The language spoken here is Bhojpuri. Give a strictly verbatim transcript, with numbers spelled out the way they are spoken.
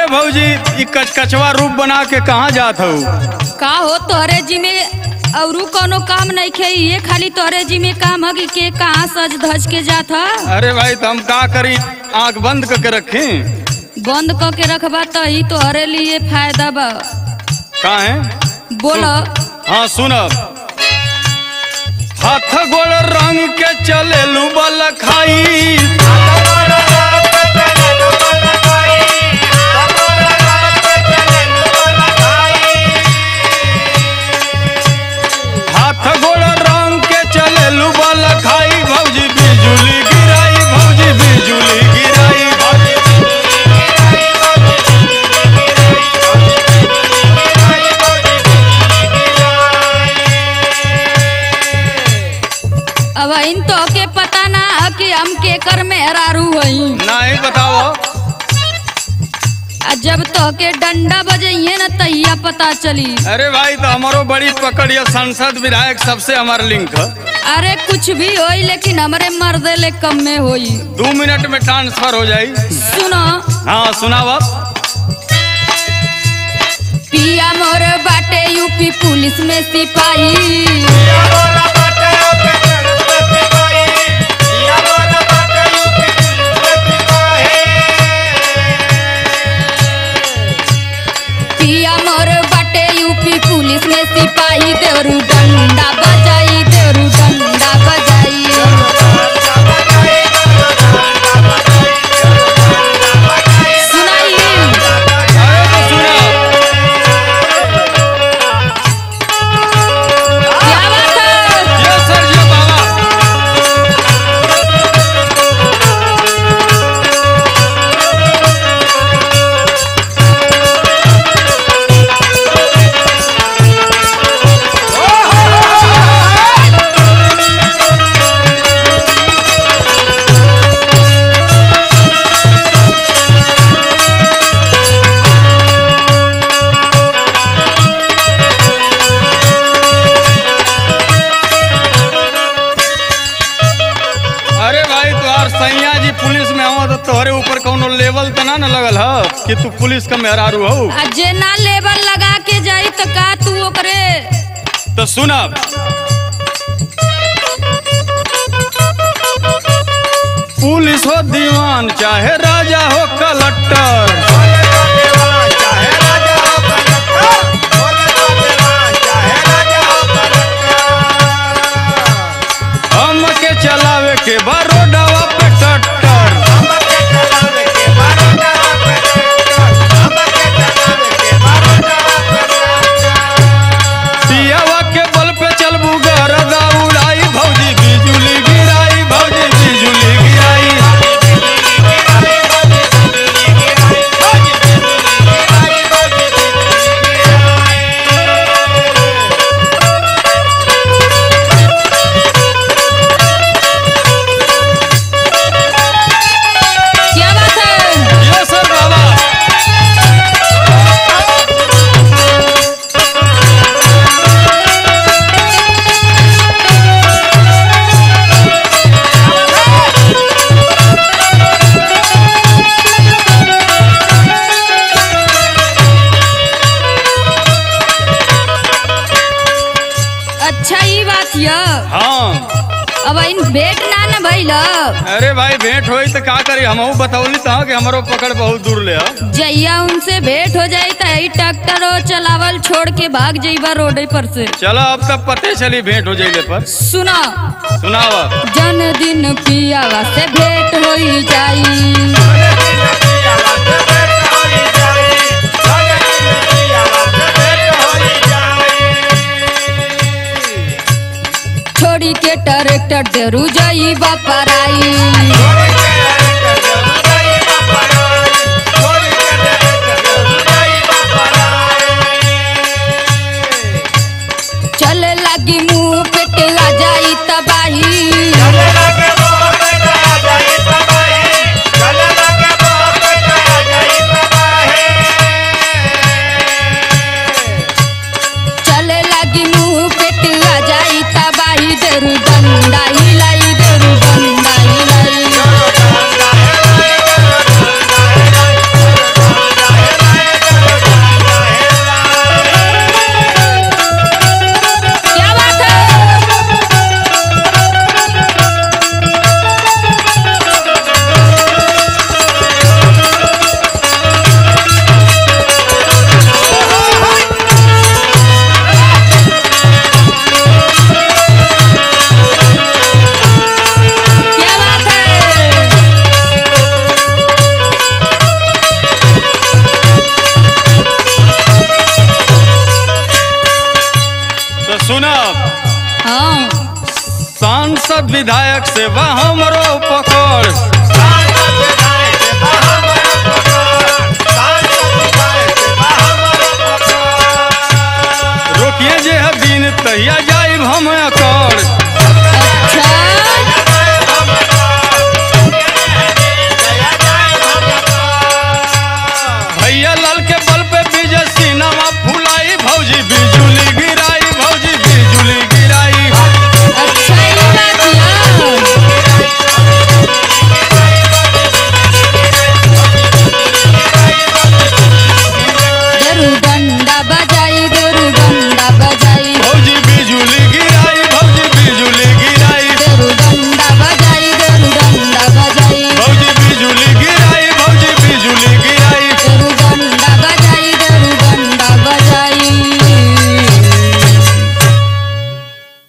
भौजी ई कचकचवा रूप बना के कहाँ जात हो? का हो तोहरे जी में औरू कोनो काम नहीं खे, ये खाली तोहरे जी में काम है कि के कहाँ सज धज के जात है? अरे भाई तो हम का करी, आँख बंद करके रखें? बंद करके रखबा तो ही तोहरे लिए फायदा बा। का है बोलो। हाँ सुनब। हाथ गोड़ रंग के चले लू बल खाई, हाथ गोड़ रंग के चले लू बल खाई, भौजी बिजुली गिराई, भौजी बिजुली गिराई। अब इन तो के पता ना है कि हम केकर मेहरारू हई। नहीं बताओ। जब तो के डंडा बजाइए ना तैया पता चली। अरे भाई तो हमारो बड़ी पकड़ या संसद विधायक सबसे हमारा लिंक है। अरे कुछ भी होई लेकिन हमारे मर्दे ले कम में होई। दो मिनट में ट्रांसफर हो जाई। सुनो। हाँ सुनावा। पिया मोर बाटे यूपी पुलिस में सिपाही, पिया मोर बाटे यूपी पुलिस में सिपाही, देवरू डंडा बजाई, देवरू डंडा बजाई। सुनाई। अरे तो सुना। क्या बात है? ये सर जी बाबा। अरे भाई तुहार सैया जी पुलिस में हो तो तोहरे ऊपर कौनो लेवल तो ना न लगल है कि तू पुलिस का मेहरारू हो? आ जे ना लेबर लगा के जाई तो का तू ओकरे? तो सुनब। पुलिस हो दीवान चाहे राजा हो कलेक्टर, हम के चलावे के बारोडवा पे ट्रैक्टर, पियावा के बल पे चलबू गरदा उड़ाई, भौजी बिजुली गिराई, भौजी बिजुली गिराई। क्या बात है? ये सर बाबा। अच्छा ये बात है। हाँ। अब इन भेंट ना न भइल। अरे भाई भेंट होई तो का करी, हमहू बतौली तो कि हमारो पकड़ बहुत दूर ले है। जैया उनसे भेंट हो जाई तो यही ट्रैक्टर चलावल छोड़ के भाग जाइबा रोड पर से। चलो अब तक पते चली भेंट हो जाइले पर। सुना। सुनावा। जन दिन पियावा से भेंट होई जाई, छोड़ी के ट्रैक्टर देरू जाई बापराई। चले लगी मुंह पे आ जाई तबाही, चले लगी मुंह पे आ जाई तबाही, देरू डंडा हिलाई, देरू डंडा हिलाई। सांसद विधायक से बा हमरो